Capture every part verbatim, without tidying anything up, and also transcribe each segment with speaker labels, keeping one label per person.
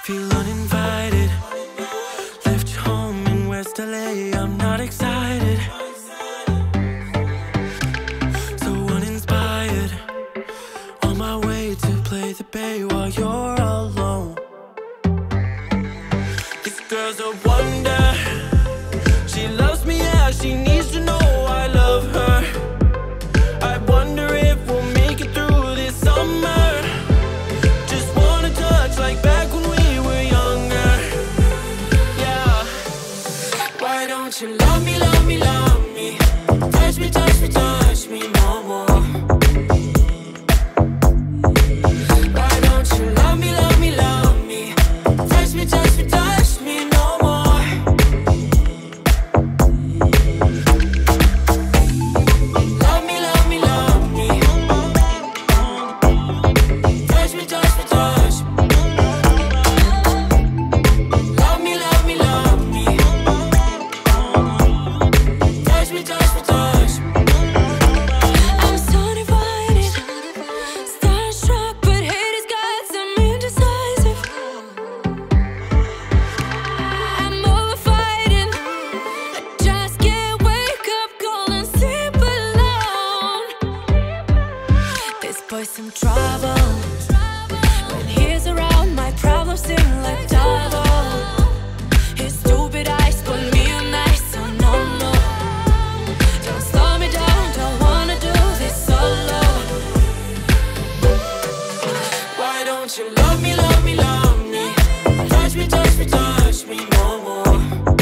Speaker 1: feel uninvited. Left your home in West L A, I'm not excited. So uninspired, on my way to play the bay while you're alone. This girl's a wonder. She loves me, yeah, she needs to know I love her. I wonder if we'll make it through this summer. Just wanna touch like back when we were younger. Yeah. Why don't you love me, love me, love me? Touch me, touch me, touch me no more. Why don't you love me, love me, love me? Touch me, touch me, touch me no more. Love me, love me, love me. Touch me, touch me, touch me. Love me, love me, love me. Touch me, touch me, touch me.
Speaker 2: I'm so divided, starstruck, but hate has got some indecisive. I'm over fighting, I just can't wake up cold and sleep alone. This boy's some trouble. When he's around, my problems seem like double. His stupid eyes put me on ice, so no, no. Don't slow me down, don't wanna do this solo.
Speaker 1: Why don't you love me, love me, love me? Touch me, touch me, touch me no more.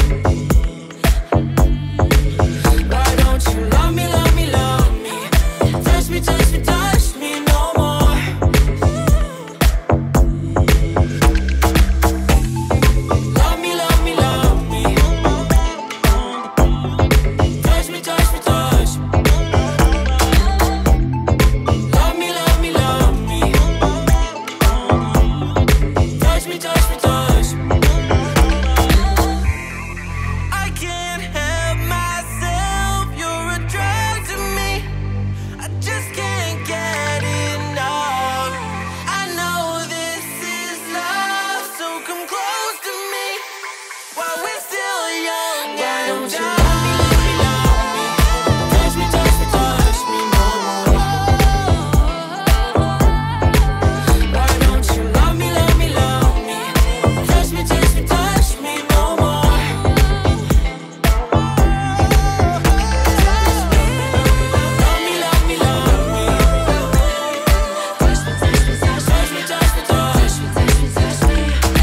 Speaker 1: Why don't you love me, love me, love me? Touch me, touch me, touch me no more. Love me, love me, love me. Touch me, touch me, touch me. Love me, love me, love me. Touch me, touch me, touch me. I can't help myself, you're a drug to me. I just can't get enough. I know this is love, so come close to me while we're still young. Why don't you love me, love me, love me? Touch me, touch me, touch me no more. Why don't you love me, love me, love me? Touch me, touch me, touch me no more. Love me, love me, love me. Touch me, touch me, touch me, touch me, touch me, touch me, touch me.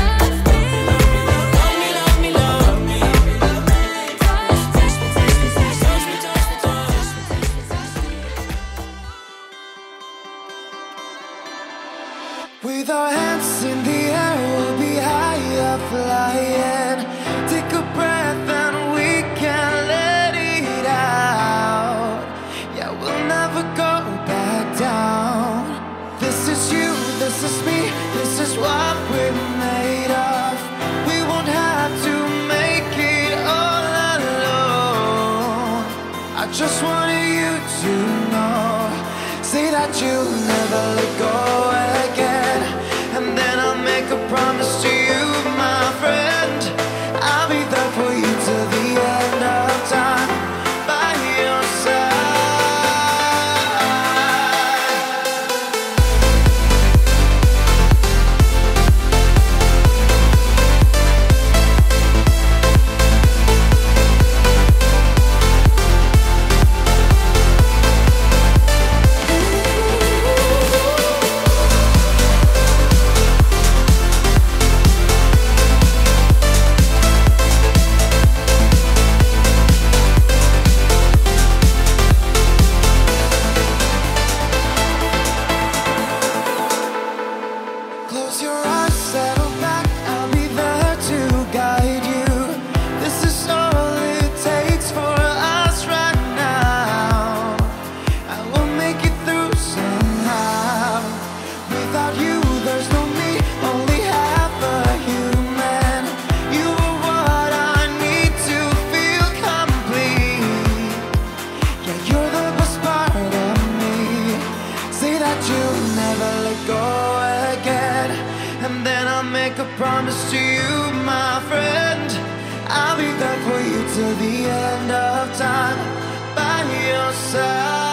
Speaker 1: Love me, love me, love me. Touch me, touch me, touch me, touch me, touch me, touch me.
Speaker 3: With our hands in the air, we'll be higher flying. Take a breath and we can let it out. Yeah, we'll never go back down. This is you, this is me, this is what we're made of. We won't have to make it all alone. I just wanted you to know. Say that you'll never let go again. And then I'll make a promise to you, my friend. I'll be there for you till the end of time, by your side.
Speaker 2: Ooh.
Speaker 3: and then I'll make a promise to you, my friend. I'll be there for you till the end of time, by your side.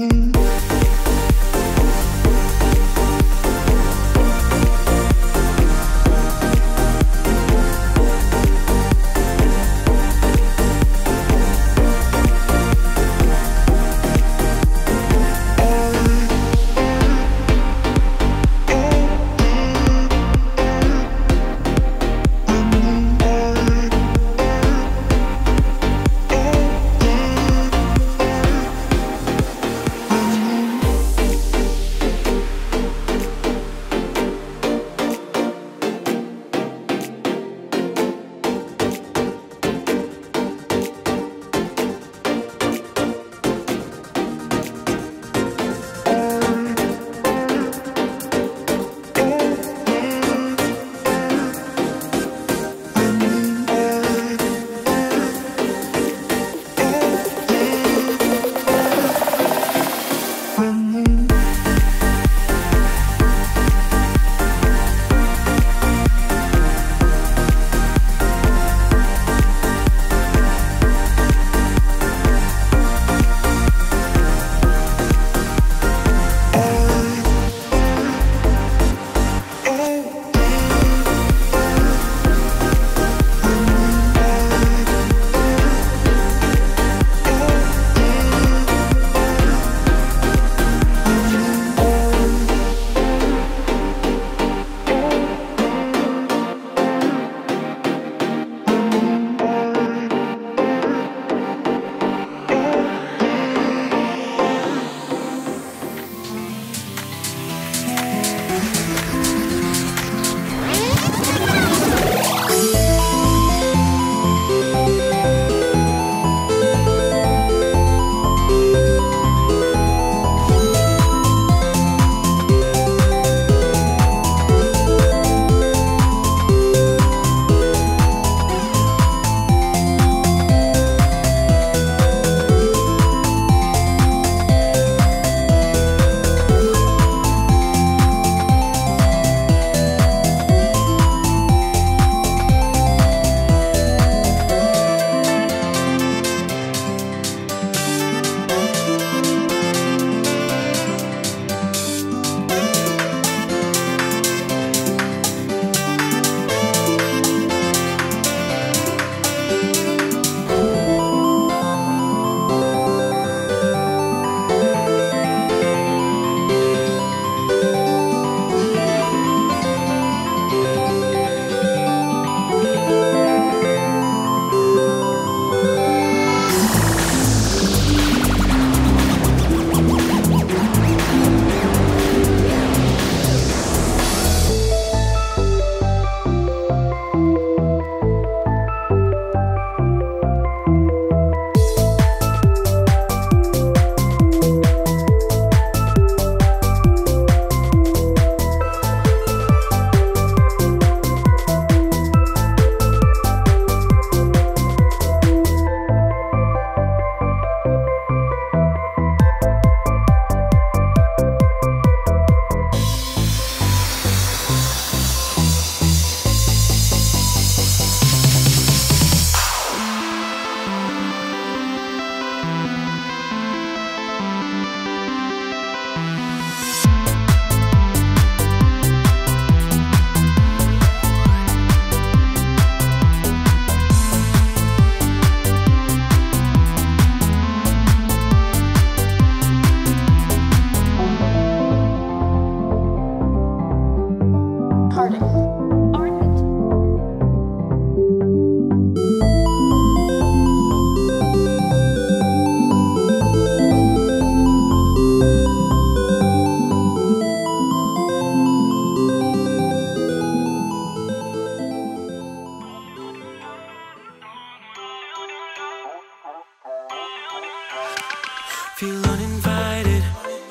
Speaker 1: Feel uninvited.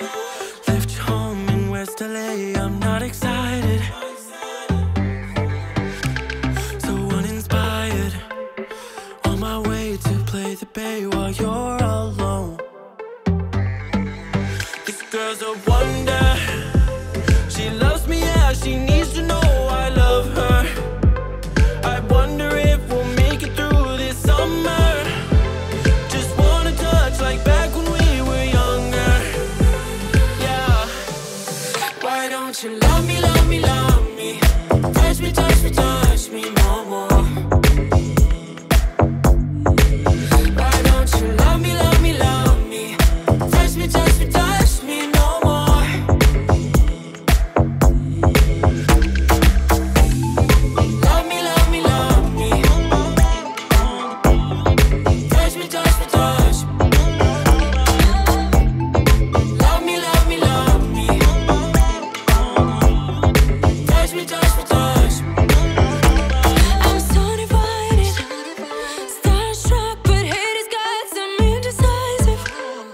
Speaker 1: Left your home in West L A. I'm not excited. So uninspired. On my way to play the bay while you're alone. This girl's a wonder. She loves me, yeah, she needs to know I love her. I wonder if we'll make it through this summer. Just wanna touch like back when we were younger. don't you love me, love me, love me? Touch me, touch me, touch me no more. Why don't you love me, love me, love me? Touch me, touch me, touch me no more. Love me, love me, love me. Touch me, touch me, touch me. Love me, love me, love me. Touch me, touch me, touch me.
Speaker 2: I'm so divided, starstruck, but hate has got some indecisive.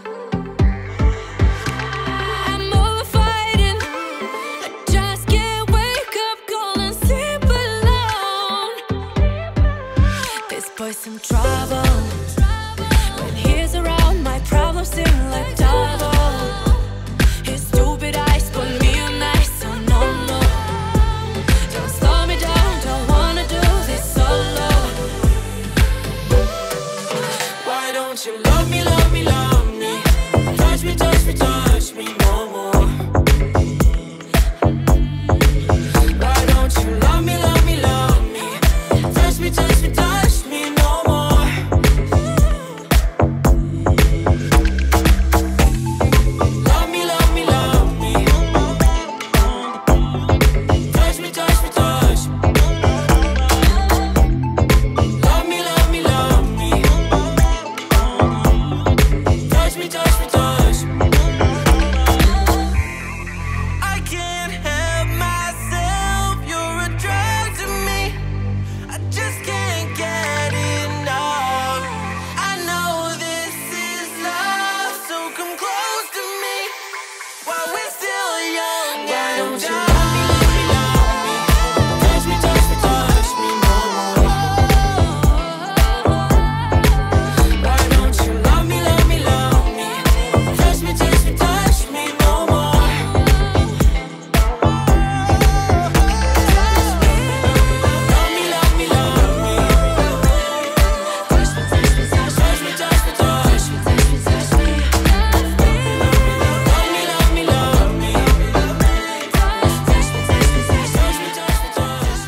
Speaker 2: I'm over fighting, I just can't wake up, cold and sleep alone. This boy's some trouble. When he's around, my problems seem like double. His stupid eyes put me on ice, so no more. Don't slow me down, don't wanna do this solo.
Speaker 1: Why don't you love me, love me, love me? Touch me, touch me, touch me no more. Why don't you love me, love me, love me? Touch me, touch me, touch me no more. Love me, love me, love me. Touch me, touch me, touch me. Love me, love me, love me. Touch me, touch me, touch me. I can't help myself, you're a drug to me. I just can't get enough. I know this is love, so come close to me while we're still young. Why don't you love me, love me, love me? Touch me, touch me, touch me no more. Why don't you love me, love me, love me? Touch me, touch me, touch me no more. Love me, love me, love me. Touch me, touch me, touch me, touch me, touch me, touch me, touch me. Love me, love me, love me. Touch me, touch me, touch me, touch me, touch me, touch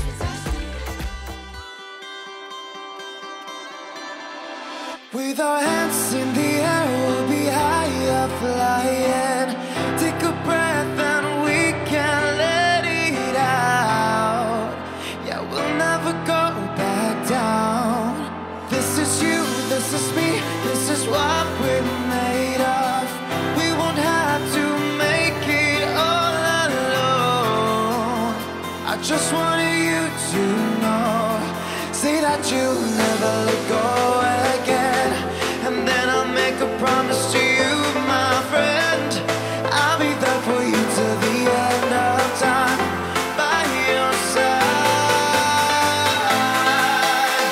Speaker 1: me.
Speaker 3: With our hands in the air, we'll be higher flying. Take a breath and we can let it out. Yeah, we'll never go back down. This is you, this is me, this is what we're made of. We won't have to make it all alone. I just wanted you to know. Say that you'll never let go again. And then I'll make a promise to you, my friend. I'll be there for you till the end of time, by your side.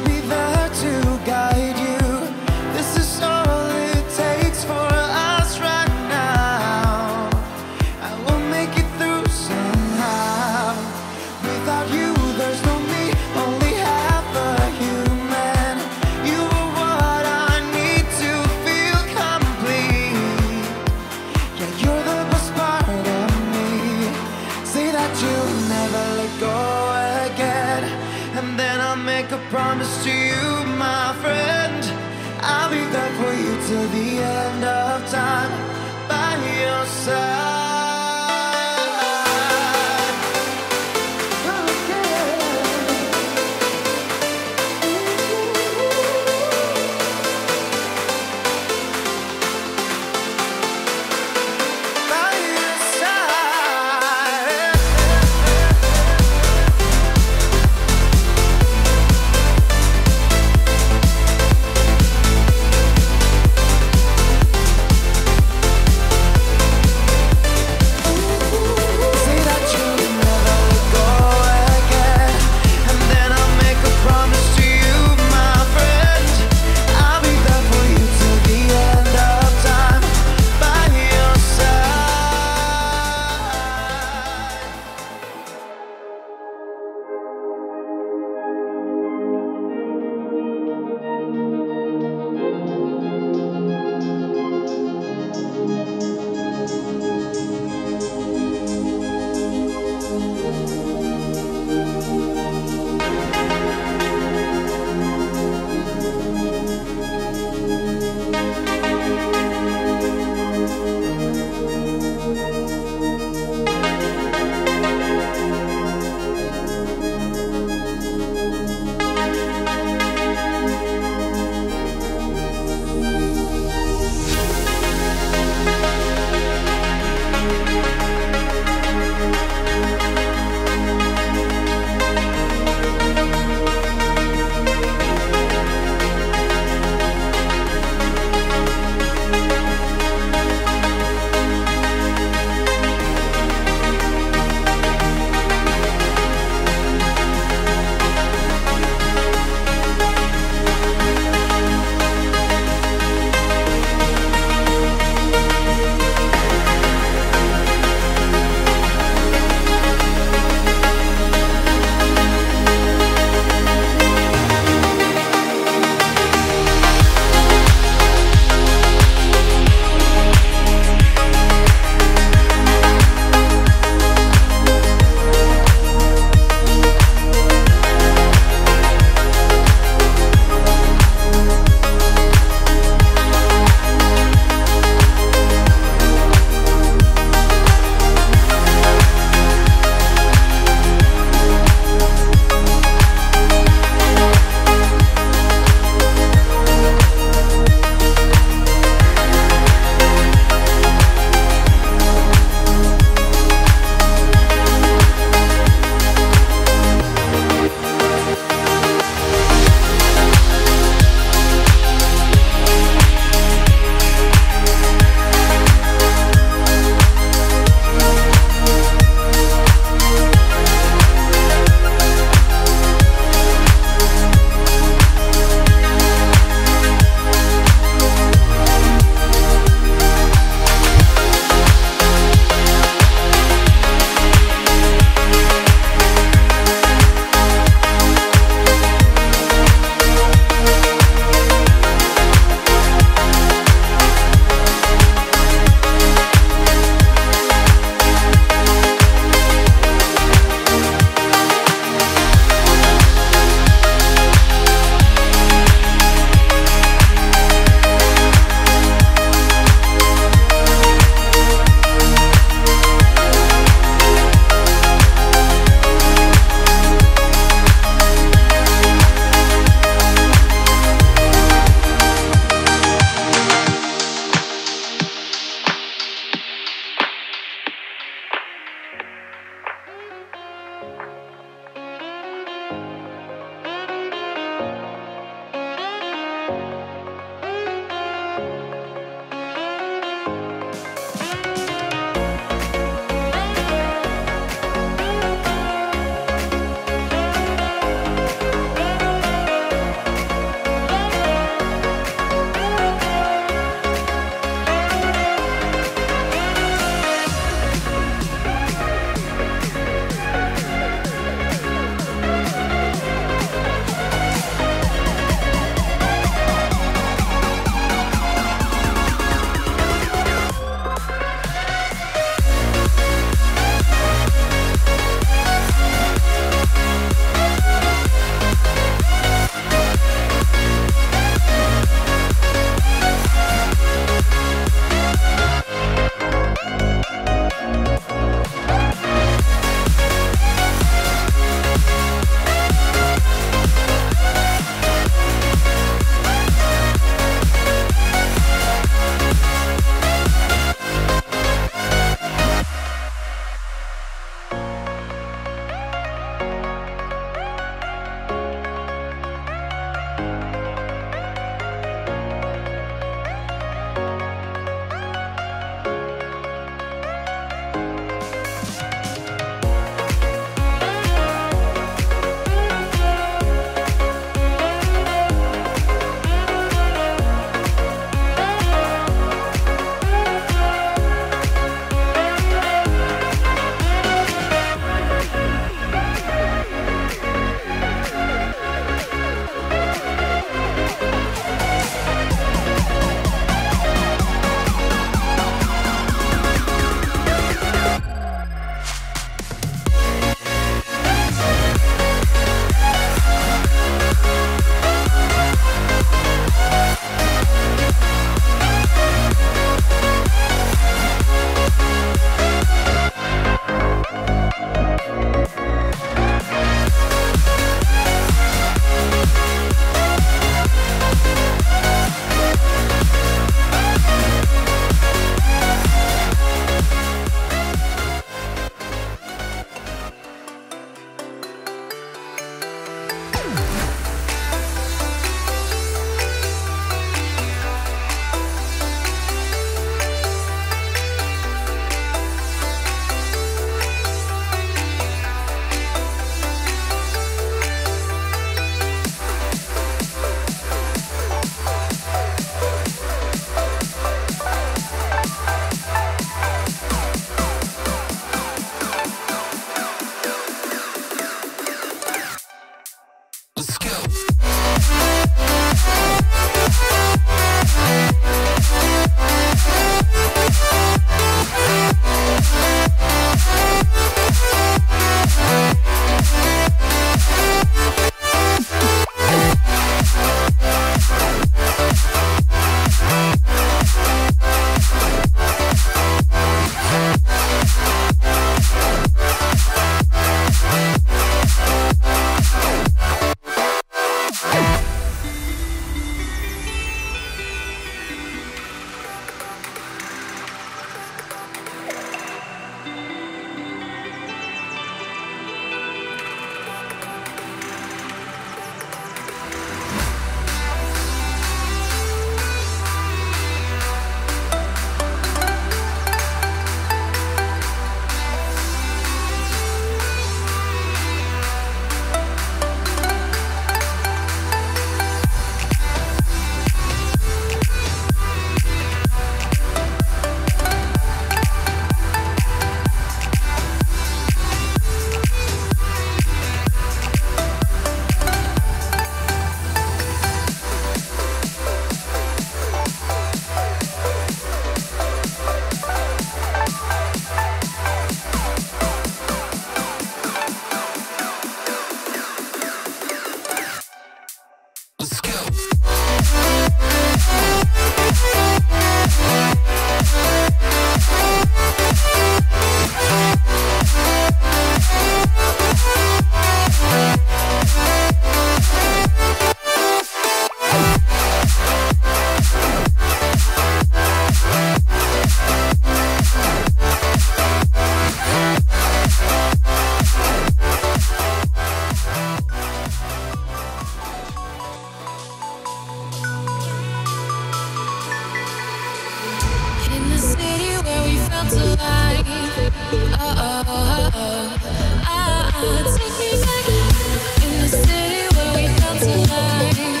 Speaker 2: felt alive. Oh, oh, oh, oh. Ah, ah, take me back in the city where we felt alive.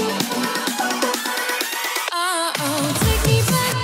Speaker 2: Oh, oh, take me back.